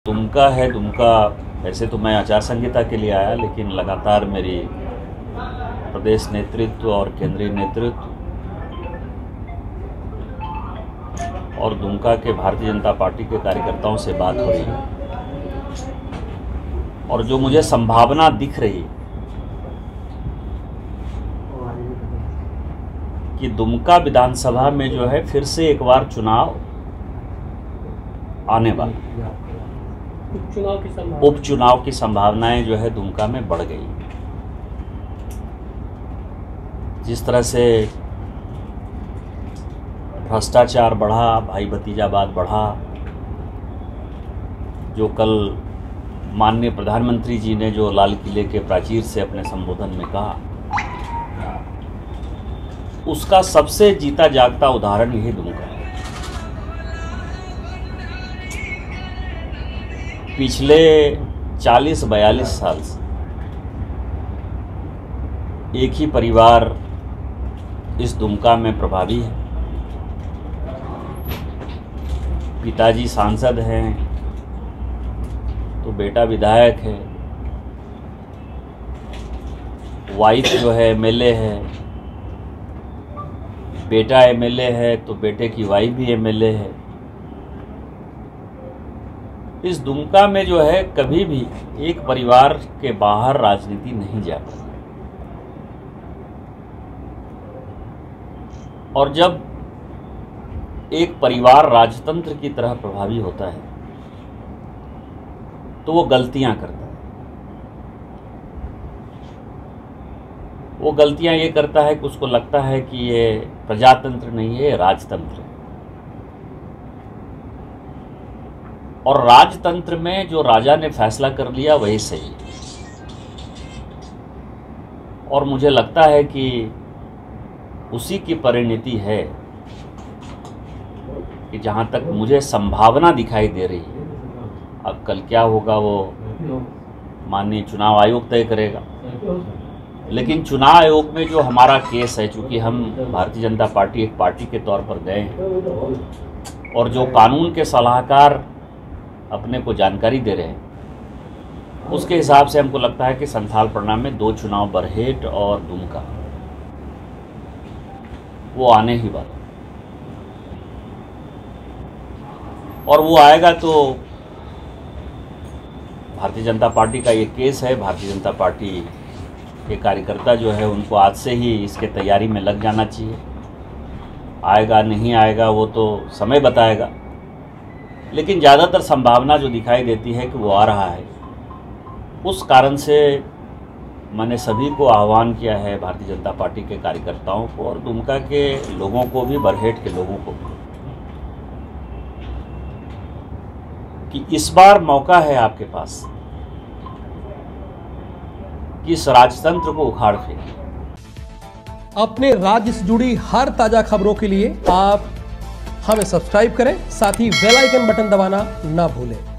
दुमका है। दुमका वैसे तो मैं आचार संहिता के लिए आया, लेकिन लगातार मेरी प्रदेश नेतृत्व और केंद्रीय नेतृत्व और दुमका के भारतीय जनता पार्टी के कार्यकर्ताओं से बात हो रही है और जो मुझे संभावना दिख रही कि दुमका विधानसभा में जो है फिर से एक बार चुनाव आने वाला, उपचुनाव की संभावनाएं जो है दुमका में बढ़ गई। जिस तरह से भ्रष्टाचार बढ़ा, भाई भतीजावाद बढ़ा, जो कल माननीय प्रधानमंत्री जी ने जो लाल किले के प्राचीर से अपने संबोधन में कहा, उसका सबसे जीता जागता उदाहरण यही दुमका है। पिछले 40-42 साल से एक ही परिवार इस दुमका में प्रभावी है। पिताजी सांसद हैं तो बेटा विधायक है, वाइफ जो है एमएलए है, बेटा एमएलए है तो बेटे की वाइफ भी एमएलए है। इस दुमका में जो है कभी भी एक परिवार के बाहर राजनीति नहीं जा पाती। और जब एक परिवार राजतंत्र की तरह प्रभावी होता है तो वो गलतियां करता है। वो गलतियां ये करता है कि उसको लगता है कि ये प्रजातंत्र नहीं है, ये राजतंत्र है। और राजतंत्र में जो राजा ने फैसला कर लिया वही सही है। और मुझे लगता है कि उसी की परिणति है कि जहाँ तक मुझे संभावना दिखाई दे रही है, अब कल क्या होगा वो माननीय चुनाव आयोग तय करेगा। लेकिन चुनाव आयोग में जो हमारा केस है, चूँकि हम भारतीय जनता पार्टी एक पार्टी के तौर पर गए हैं और जो कानून के सलाहकार अपने को जानकारी दे रहे हैं, उसके हिसाब से हमको लगता है कि संथाल परिणाम में 2 चुनाव बरहेट और दुमका वो आने ही वाला, और वो आएगा तो भारतीय जनता पार्टी का ये केस है। भारतीय जनता पार्टी के कार्यकर्ता जो है उनको आज से ही इसके तैयारी में लग जाना चाहिए। आएगा नहीं आएगा वो तो समय बताएगा, लेकिन ज़्यादातर संभावना जो दिखाई देती है कि वो आ रहा है। उस कारण से मैंने सभी को आह्वान किया है, भारतीय जनता पार्टी के कार्यकर्ताओं को और दुमका के लोगों को भी, बरहेट के लोगों को भी, कि इस बार मौका है आपके पास कि इस राजतंत्र को उखाड़ फेंकें। अपने राज्य से जुड़ी हर ताजा खबरों के लिए आप हमें सब्सक्राइब करें, साथ ही बेल आइकन बटन दबाना ना भूलें।